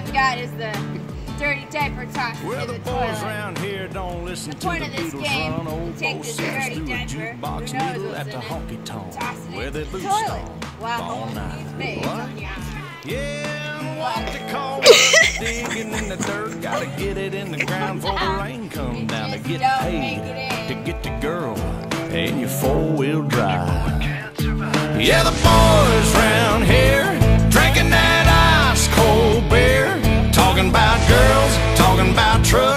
got is the dirty diaper tossed Well, into the the boys toilet. around here don't listen The to point the of this Beatles game, run. Old take boy this sits dirty through a diaper, jukebox who knows needle what's at the in it, honky tonk toss it where into they the boots toilet on while all holding night. his face What? on your arm. Yeah, what they call digging in the dirt. Gotta get it in the ground before the rain comes down to Just get don't paid, make it to in. get the girl in your four-wheel drive. Yeah, the boys round here drinking that ice cold beer, talking about girls, talking about trucks.